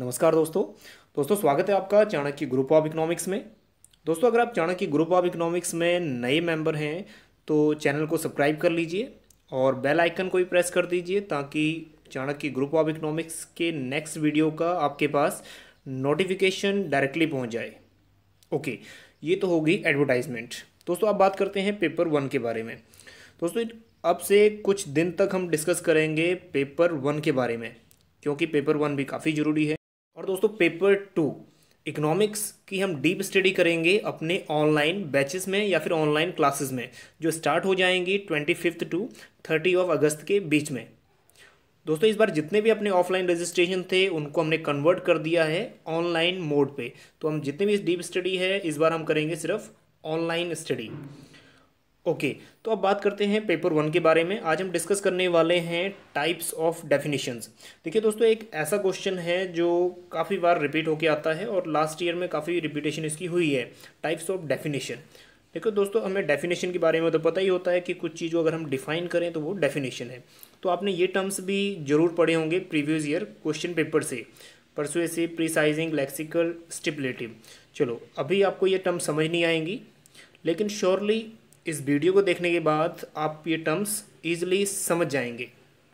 नमस्कार दोस्तों स्वागत है आपका चाणक्य ग्रुप ऑफ इकोनॉमिक्स में। दोस्तों अगर आप चाणक्य ग्रुप ऑफ इकोनॉमिक्स में नए मेंबर हैं तो चैनल को सब्सक्राइब कर लीजिए और बेल आइकन को भी प्रेस कर दीजिए ताकि चाणक्य ग्रुप ऑफ इकोनॉमिक्स के नेक्स्ट वीडियो का आपके पास नोटिफिकेशन डायरेक्टली पहुंच जाए। ओके, ये तो होगी एडवर्टाइजमेंट। दोस्तों अब बात करते हैं पेपर 1 के बारे में। दोस्तों अब से कुछ दिन तक हम डिस्कस करेंगे पेपर 1 के बारे में, क्योंकि पेपर 1 भी काफ़ी ज़रूरी है। और दोस्तों पेपर 2 इकोनॉमिक्स की हम डीप स्टडी करेंगे अपने ऑनलाइन बैचेस में या फिर ऑनलाइन क्लासेस में, जो स्टार्ट हो जाएंगी 25 टू 30 अगस्त के बीच में। दोस्तों इस बार जितने भी अपने ऑफलाइन रजिस्ट्रेशन थे उनको हमने कन्वर्ट कर दिया है ऑनलाइन मोड पे। तो हम जितने भी डीप स्टडी है इस बार हम करेंगे सिर्फ ऑनलाइन स्टडी। ओके, तो अब बात करते हैं पेपर 1 के बारे में। आज हम डिस्कस करने वाले हैं टाइप्स ऑफ डेफिनेशंस। देखिए दोस्तों, एक ऐसा क्वेश्चन है जो काफ़ी बार रिपीट होके आता है और लास्ट ईयर में काफ़ी रिपीटेशन इसकी हुई है, टाइप्स ऑफ डेफिनेशन। देखो दोस्तों, हमें डेफिनेशन के बारे में तो पता ही होता है कि कुछ चीज़ को अगर हम डिफाइन करें तो वो डेफिनेशन है। तो आपने ये टर्म्स भी जरूर पढ़े होंगे प्रीवियस ईयर क्वेश्चन पेपर से, परसुएसिव, प्रिसाइजिंग, लेक्सिकल, स्टिपुलेटिव। चलो अभी आपको ये टर्म समझ नहीं आएंगी, लेकिन श्योरली इस वीडियो को देखने के बाद आप ये टर्म्स इजीली समझ जाएंगे।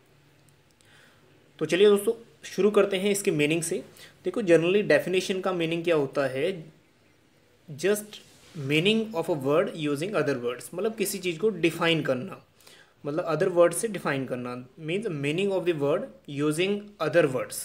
तो चलिए दोस्तों शुरू करते हैं इसके मीनिंग से। देखो जनरली डेफिनेशन का मीनिंग क्या होता है, just meaning of a word using other words, मतलब किसी चीज़ को डिफाइन करना, मतलब अदर वर्ड से डिफाइन करना means meaning of the word using other words.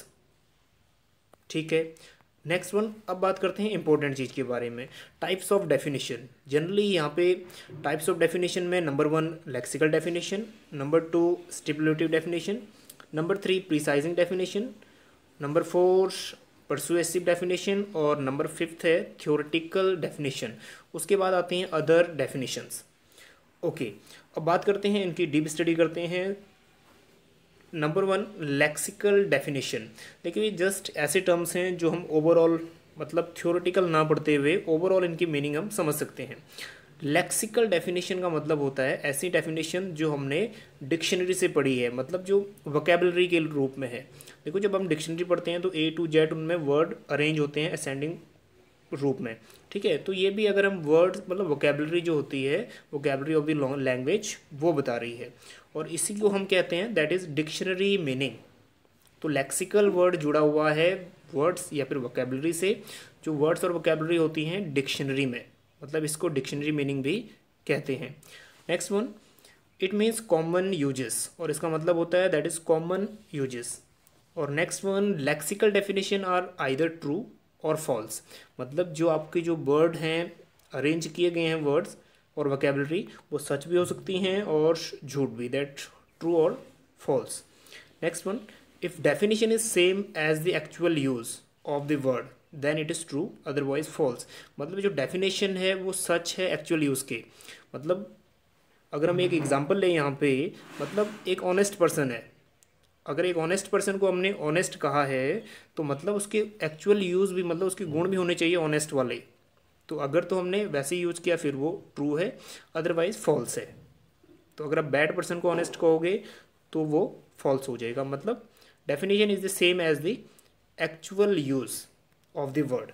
ठीक है, नेक्स्ट वन, अब बात करते हैं इंपॉर्टेंट चीज़ के बारे में, टाइप्स ऑफ डेफिनेशन। जनरली यहाँ पे टाइप्स ऑफ डेफिनेशन में number 1 lexical definition, number 2 stipulative definition, number 3 precising definition, number 4 persuasive definition और नंबर 5 है थ्योरेटिकल डेफिनेशन। उसके बाद आते हैं अदर डेफिनेशंस। ओके, अब बात करते हैं इनकी डीप स्टडी करते हैं। Number 1 lexical definition. देखिए जस्ट ऐसे टर्म्स हैं जो हम ओवरऑल मतलब थ्योरेटिकल ना पढ़ते हुए ओवरऑल इनकी मीनिंग हम समझ सकते हैं। लेक्सिकल डेफिनेशन का मतलब होता है ऐसी डेफिनेशन जो हमने डिक्शनरी से पढ़ी है, मतलब जो वोकैबुलरी के रूप में है। देखो जब हम डिक्शनरी पढ़ते हैं तो A to Z उनमें वर्ड अरेंज होते हैं असेंडिंग रूप में। ठीक है, तो ये भी अगर हम वर्ड्स मतलब वोकैबुलरी जो होती है, वोकैबुलरी ऑफ द लैंग्वेज, वो बता रही है और इसी को हम कहते हैं दैट इज़ डिक्शनरी मीनिंग। तो लेक्सिकल वर्ड जुड़ा हुआ है वर्ड्स या फिर वोकैबुलरी से, जो वर्ड्स और वोकैबुलरी होती हैं डिक्शनरी में, मतलब इसको डिक्शनरी मीनिंग भी कहते हैं। Next one, it means common uses, और इसका मतलब होता है दैट इज़ कॉमन यूजेस। और next one, lexical definition are either true और फॉल्स, मतलब जो आपके जो वर्ड हैं अरेंज किए गए हैं वर्ड्स और वोकैबुलरी, वो सच भी हो सकती हैं और झूठ भी, दैट ट्रू और false. Next one, if definition is same as the actual use of the word then it is true, otherwise false, मतलब जो डेफिनेशन है वो सच है एक्चुअल यूज़ के। मतलब अगर हम एक एग्जांपल लें यहाँ पे, मतलब एक ऑनेस्ट पर्सन है, अगर एक ऑनेस्ट पर्सन को हमने ऑनेस्ट कहा है तो मतलब उसके एक्चुअल यूज़ भी, मतलब उसके गुण भी होने चाहिए ऑनेस्ट वाले। तो अगर तो हमने वैसे ही यूज़ किया फिर वो ट्रू है, अदरवाइज फॉल्स है। तो अगर आप बैड पर्सन को ऑनेस्ट कहोगे तो वो फॉल्स हो जाएगा, मतलब definition is the same as the actual use of the word.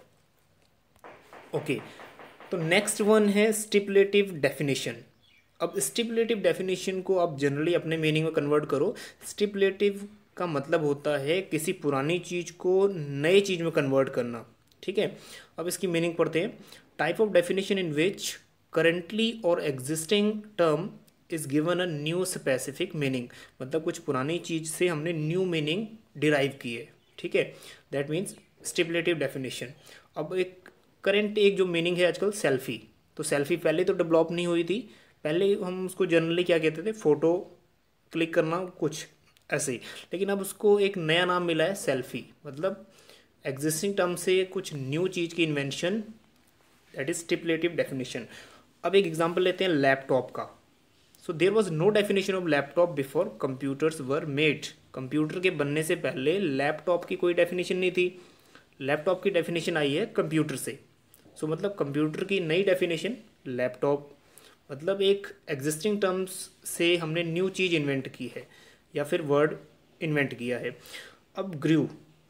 Okay, तो नेक्स्ट वन है स्टिपुलेटिव डेफिनेशन। अब स्टिपुलेटिव डेफिनेशन को आप जनरली अपने मीनिंग में कन्वर्ट करो। स्टिपुलेटिव का मतलब होता है किसी पुरानी चीज़ को नए चीज़ में कन्वर्ट करना। ठीक है, अब इसकी मीनिंग पढ़ते हैं। Type of definition in which currently और existing term is given a new specific meaning, मतलब कुछ पुरानी चीज़ से हमने न्यू मीनिंग डिराइव की है। ठीक है, दैट मीन्स स्टिपुलेटिव डेफिनेशन। अब एक करेंट एक जो मीनिंग है आजकल सेल्फी, तो सेल्फी पहले तो डेवलप नहीं हुई थी, पहले हम उसको जनरली क्या कहते थे, फ़ोटो क्लिक करना कुछ ऐसे ही, लेकिन अब उसको एक नया नाम मिला है सेल्फी, मतलब एग्जिस्टिंग टर्म से कुछ न्यू चीज़ की invention, that is stipulative definition. अब एक एग्जांपल लेते हैं लैपटॉप का। So there was no definition of laptop before computers were made, computer के बनने से पहले लैपटॉप की कोई डेफिनेशन नहीं थी, लैपटॉप की डेफिनेशन आई है कंप्यूटर से। सो मतलब कंप्यूटर की नई डेफिनेशन लैपटॉप, मतलब एक एग्जिस्टिंग टर्म्स से हमने न्यू चीज़ इन्वेंट की है या फिर वर्ड इन्वेंट किया है। अब grue,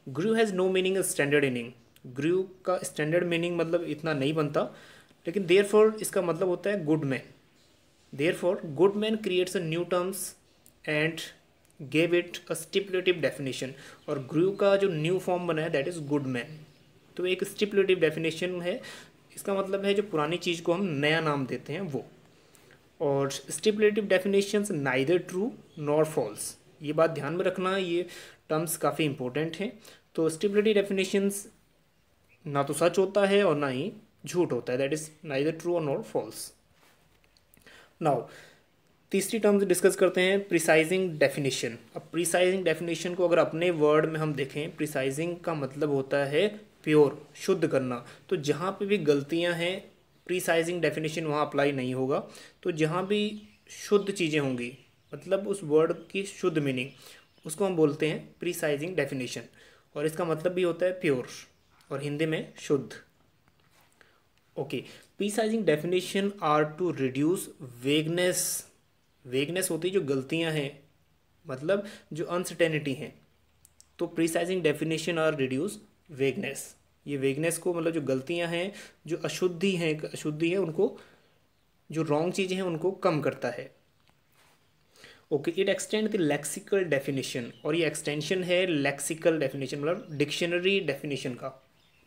grue has no meaning standard meaning, grue का स्टैंडर्ड मीनिंग मतलब इतना नहीं बनता, लेकिन देयर फॉर इसका मतलब होता है good man. Therefore good man creates a new terms and gave it a stipulative definition, और ग्रू का जो न्यू फॉर्म बना है दैट इज़ गुड मैन। तो एक स्टिपुलेटिव डेफिनेशन है, इसका मतलब है जो पुरानी चीज़ को हम नया नाम देते हैं वो। और stipulative definitions neither true nor false, ये बात ध्यान में रखना, ये टर्म्स काफ़ी इंपॉर्टेंट हैं। तो स्टिपुलेटिव डेफिनेशंस ना तो सच होता है और ना ही झूठ होता है, दैट इज़ नाइदर ट्रू और नॉर फॉल्स। नाउ तीसरी टर्म्स डिस्कस करते हैं, प्रिसाइजिंग डेफिनेशन। अब प्रिसाइजिंग डेफिनेशन को अगर अपने वर्ड में हम देखें, प्रिसाइजिंग का मतलब होता है प्योर, शुद्ध करना। तो जहाँ पे भी गलतियाँ हैं प्रिसाइजिंग डेफिनेशन वहाँ अप्लाई नहीं होगा। तो जहाँ भी शुद्ध चीज़ें होंगी, मतलब उस वर्ड की शुद्ध मीनिंग, उसको हम बोलते हैं प्रिसाइजिंग डेफिनेशन, और इसका मतलब भी होता है प्योर और हिंदी में शुद्ध। Okay, precising definition are to reduce vagueness. Vagueness होती है जो गलतियां हैं, मतलब जो अनसर्टेनिटी हैं। तो precising definition are reduce vagueness, ये वेगनेस को मतलब जो गलतियां हैं, जो अशुद्धि है उनको, जो रॉन्ग चीज़ें हैं उनको कम करता है। Okay, it extend the lexical definition, और ये एक्सटेंशन है लेक्सिकल डेफिनेशन मतलब डिक्शनरी डेफिनेशन का।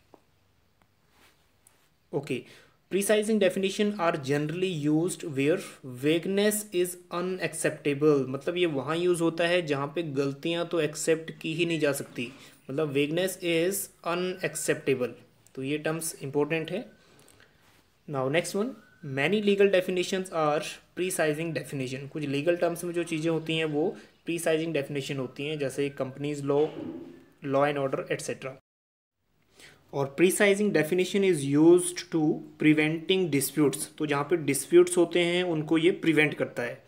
Okay, precising definition are generally used where vagueness is unacceptable, मतलब ये वहाँ यूज़ होता है जहाँ पे गलतियाँ तो एक्सेप्ट की ही नहीं जा सकती, मतलब वेगनेस इज अनएक्सेप्टेबल। तो ये टर्म्स इंपॉर्टेंट है। Now next one, many legal definitions are precising definition. कुछ लीगल टर्म्स में जो चीज़ें होती हैं वो प्रिसाइजिंग डेफिनेशन होती हैं, जैसे companies law, law and order etcetera. और precising definition is used to preventing disputes, तो जहाँ पे डिस्प्यूट्स होते हैं उनको ये प्रिवेंट करता है।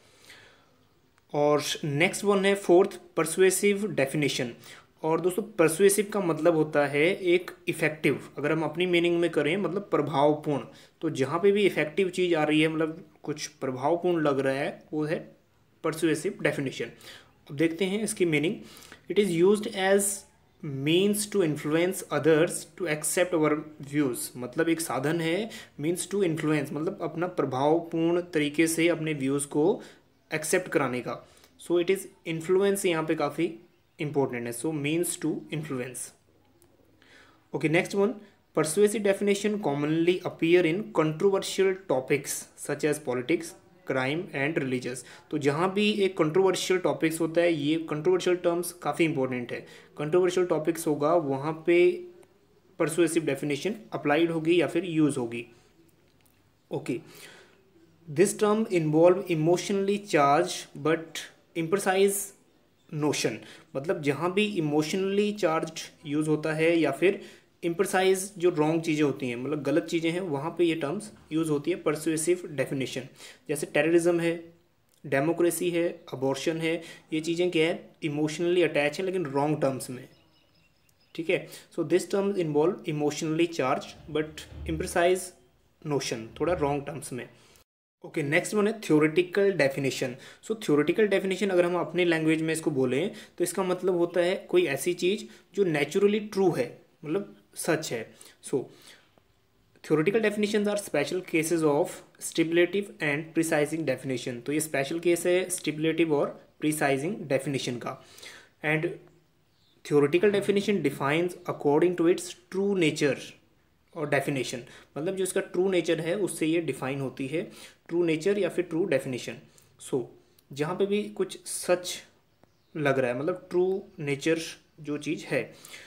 और नेक्स्ट वन है फोर्थ, परसुएसिव डेफिनेशन। और दोस्तों परसुएसिव का मतलब होता है एक इफेक्टिव, अगर हम अपनी मीनिंग में करें मतलब प्रभावपूर्ण। तो जहाँ पे भी इफेक्टिव चीज़ आ रही है, मतलब कुछ प्रभावपूर्ण लग रहा है, वो है परसुएसिव डेफिनेशन। अब देखते हैं इसकी meaning. It is used as means to influence others to accept our views, मतलब एक साधन है मीन्स टू इन्फ्लुएंस, मतलब अपना प्रभावपूर्ण तरीके से अपने व्यूज़ को एक्सेप्ट कराने का। सो इट इज़ इन्फ्लुएंस यहाँ पे काफ़ी इंपॉर्टेंट है, so means to influence. Okay, next one, persuasive definition commonly appear in controversial topics such as politics, crime and religious. तो जहाँ भी एक कंट्रोवर्शियल टॉपिक्स होता है, ये कंट्रोवर्शियल टर्म्स काफ़ी इंपॉर्टेंट है। कंट्रोवर्शियल टॉपिक्स होगा वहाँ पे परसुएसिव डेफिनेशन अप्लाइड होगी या फिर यूज़ होगी। Okay, this term involve emotionally charge but imprecise notion, मतलब जहाँ भी इमोशनली चार्ज यूज़ होता है या फिर इम्प्रिसाइज जो रॉन्ग चीज़ें होती हैं, मतलब गलत चीज़ें हैं, वहाँ पे ये टर्म्स यूज़ होती है परसुएसिव डेफिनेशन। जैसे टेररिज्म है, डेमोक्रेसी है, अबॉर्शन है, ये चीज़ें क्या है, इमोशनली अटैच है लेकिन रॉन्ग टर्म्स में। ठीक है, so this terms involve emotionally charge but imprecise notion, थोड़ा रॉन्ग टर्म्स में। ओके, नेक्स्ट वन है theoretical definition. So theoretical definition अगर हम अपनी लैंग्वेज में इसको बोलें तो इसका मतलब होता है कोई ऐसी चीज़ जो नेचुरली ट्रू है, मतलब सच है। So theoretical definitions are special cases of stipulative and precising definition. तो ये स्पेशल केस है स्टिपुलेटिव और प्रिसाइजिंग डेफिनेशन का। And theoretical definition defines according to its true nature, और डेफिनेशन मतलब जो इसका ट्रू नेचर है उससे ये डिफाइन होती है, ट्रू नेचर या फिर ट्रू डेफिनेशन। सो जहाँ पे भी कुछ सच लग रहा है, मतलब ट्रू नेचर जो चीज़ है।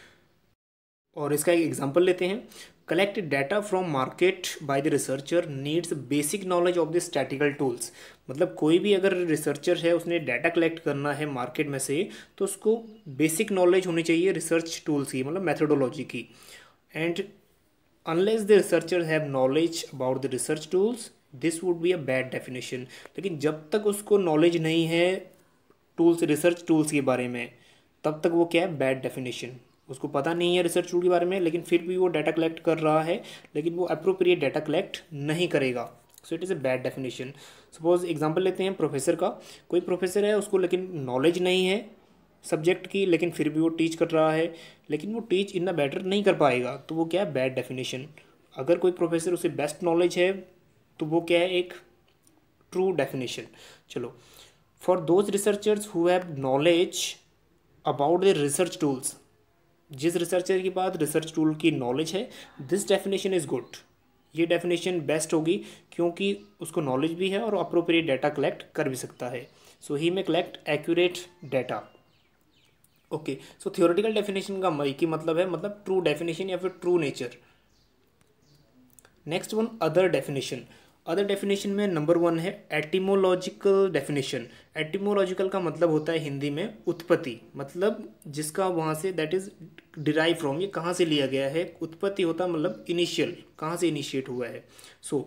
और इसका एक एग्जांपल लेते हैं, collect data from market by the researcher needs basic knowledge of the statical tools, मतलब कोई भी अगर रिसर्चर है उसने डाटा कलेक्ट करना है मार्केट में से, तो उसको बेसिक नॉलेज होनी चाहिए रिसर्च टूल्स की, मतलब मैथडोलॉजी की। And unless the researcher have knowledge about the research tools this would be a bad definition, लेकिन जब तक उसको नॉलेज नहीं है टूल्स, रिसर्च टूल्स के बारे में, तब तक वो क्या है, बैड डेफिनेशन। उसको पता नहीं है रिसर्च टूल के बारे में लेकिन फिर भी वो डाटा कलेक्ट कर रहा है, लेकिन वो अप्रोप्रिएट डाटा कलेक्ट नहीं करेगा, so it is a bad definition. Suppose example लेते हैं प्रोफेसर का, कोई प्रोफेसर है उसको लेकिन नॉलेज नहीं है सब्जेक्ट की, लेकिन फिर भी वो टीच कर रहा है, लेकिन वो टीच इतना बेटर नहीं कर पाएगा, तो वो क्या है, बैड डेफिनेशन। अगर कोई प्रोफेसर उसे बेस्ट नॉलेज है तो वो क्या है, एक ट्रू डेफिनेशन। चलो, for those researchers who have knowledge about the research tools, जिस रिसर्चर के पास रिसर्च टूल की नॉलेज है, दिस डेफिनेशन इज़ गुड, ये डेफिनेशन बेस्ट होगी, क्योंकि उसको नॉलेज भी है और अप्रोप्रिएट डाटा कलेक्ट कर भी सकता है। So he may collect accurate data. Okay, so theoretical definition का की मतलब है, मतलब ट्रू डेफिनेशन या फिर true nature. Next one, other definition. Other definition में नंबर 1 है एटिमोलॉजिकल डेफिनेशन। एटिमोलॉजिकल का मतलब होता है हिंदी में उत्पत्ति, मतलब जिसका वहाँ say that is derive from, ये कहाँ से लिया गया है। उत्पत्ति होता है मतलब इनिशियल, कहाँ से इनिशिएट हुआ है। So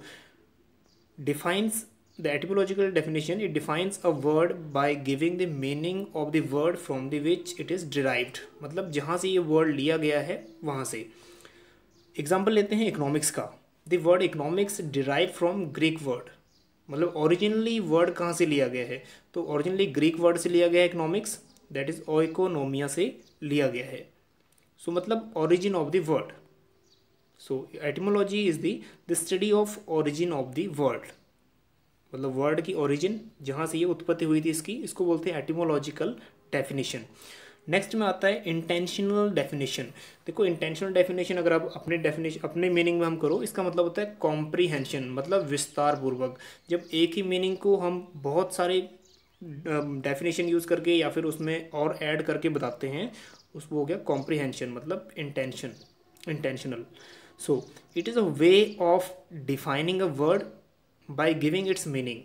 defines the etymological definition, it defines a word by giving the meaning of the word from the which it is derived, मतलब जहाँ से ये वर्ड लिया गया है वहाँ से। एग्जाम्पल लेते हैं इकोनॉमिक्स का। The word economics derive from Greek word, मतलब ओरिजिनली वर्ड कहाँ से लिया गया है, तो ओरिजिनली ग्रीक वर्ड से लिया गया है इकोनॉमिक्स, दैट इज ओइकोनोमिया से लिया गया है। सो मतलब origin of the word. So etymology is the study of origin of the word, मतलब वर्ड की ओरिजिन जहाँ से ये उत्पत्ति हुई थी इसकी, इसको बोलते हैं एटिमोलॉजिकल डेफिनेशन। नेक्स्ट में आता है इंटेंशनल डेफिनेशन। देखो, इंटेंशनल डेफिनेशन अगर आप अपने मीनिंग में हम करो, इसका मतलब होता है कॉम्प्रीहेंशन, मतलब विस्तार पूर्वक। जब एक ही मीनिंग को हम बहुत सारे डेफिनेशन यूज़ करके या फिर उसमें और ऐड करके बताते हैं, उसको हो गया कॉम्प्रीहेंशन, मतलब intentional. So it is a way of defining a word by giving its meaning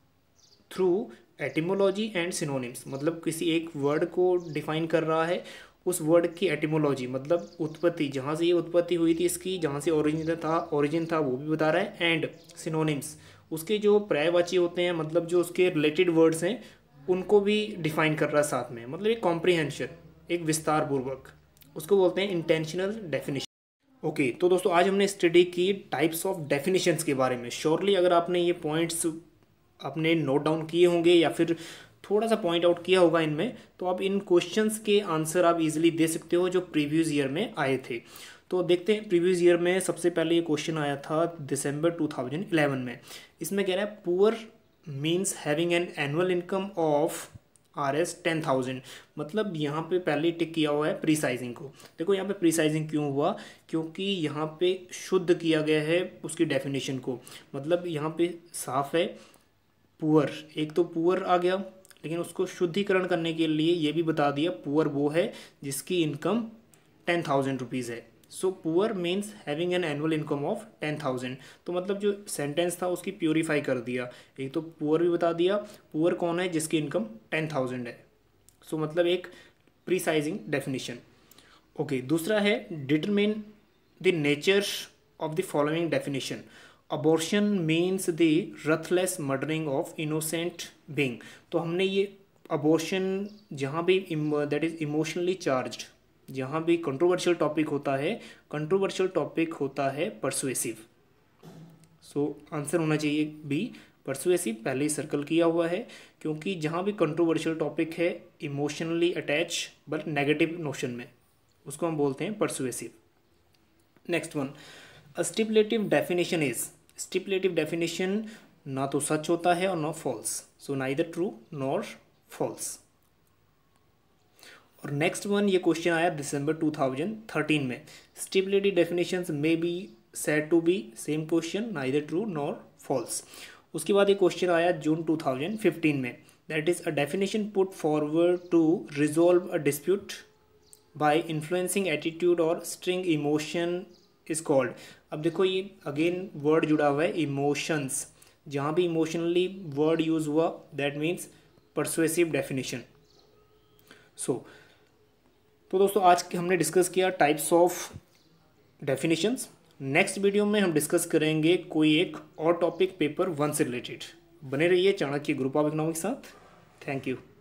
through etymology and synonyms, मतलब किसी एक वर्ड को डिफाइन कर रहा है, उस वर्ड की एटिमोलॉजी मतलब उत्पत्ति, जहाँ से ये उत्पत्ति हुई थी इसकी, जहाँ से ओरिजिन था वो भी बता रहा है, एंड सिनोनिम्स उसके जो पर्यायवाची होते हैं, मतलब जो उसके रिलेटेड वर्ड्स हैं उनको भी डिफाइन कर रहा है साथ में, मतलब एक कॉम्प्रीहेंशन, एक विस्तार पूर्वक, उसको बोलते हैं इंटेंशनल डेफिनेशन। ओके, तो दोस्तों आज हमने स्टडी की टाइप्स ऑफ डेफिनेशंस के बारे में। श्योरली अगर आपने ये पॉइंट्स अपने नोट डाउन किए होंगे या फिर थोड़ा सा पॉइंट आउट किया होगा इनमें, तो आप इन क्वेश्चंस के आंसर आप इजीली दे सकते हो जो प्रीवियस ईयर में आए थे। तो देखते हैं, प्रीवियस ईयर में सबसे पहले ये क्वेश्चन आया था दिसंबर 2011 में। इसमें कह रहा है poor means having an annual income of RS 10,000, मतलब यहाँ पे पहले टिक किया हुआ है प्रीसाइजिंग को। देखो यहाँ पे प्रीसाइजिंग क्यों हुआ, क्योंकि यहाँ पे शुद्ध किया गया है उसकी डेफिनेशन को, मतलब यहाँ पे साफ है पुअर, एक तो पुअर आ गया, लेकिन उसको शुद्धिकरण करने के लिए ये भी बता दिया पुअर वो है जिसकी इनकम 10,000 रुपीज़ है। So poor means having an annual income of 10,000, तो मतलब जो सेंटेंस था उसकी प्योरीफाई कर दिया, एक तो पुअर भी बता दिया, पुअर कौन है जिसकी इनकम 10,000 है। सो मतलब एक प्रीसाइजिंग डेफिनेशन। ओके, दूसरा है determine the nature of the following definition. Abortion means the ruthless murdering of innocent being, तो हमने ये अबॉर्शन जहाँ भी दैट इज इमोशनली चार्ज्ड, जहाँ भी कंट्रोवर्शियल टॉपिक होता है, कंट्रोवर्शियल टॉपिक होता है परसुएसिव। सो आंसर होना चाहिए बी, परसुएसिव, पहले ही सर्कल किया हुआ है, क्योंकि जहाँ भी कंट्रोवर्शियल टॉपिक है emotionally attach but negative notion में, उसको हम बोलते हैं persuasive. Next one, a stipulative definition is, stipulative definition ना तो सच होता है और ना false, so neither true nor false. और नेक्स्ट वन, ये क्वेश्चन आया दिसंबर 2013 में, stipulative definitions may be said to be, same question, neither true nor false. उसके बाद ये क्वेश्चन आया जून 2015 में, that is a definition put forward to resolve a dispute by influencing attitude और स्ट्रिंग इमोशन इज कॉल्ड। अब देखो ये अगेन वर्ड जुड़ा हुआ है इमोशंस, जहाँ भी इमोशनली वर्ड यूज हुआ that means persuasive definition. So तो दोस्तों आज हमने डिस्कस किया types of definitions. Next video में हम डिस्कस करेंगे कोई एक और टॉपिक पेपर 1 से रिलेटेड। बने रहिए चाणक्य ग्रुप ऑफ इकोनॉमिक्स के साथ। Thank you.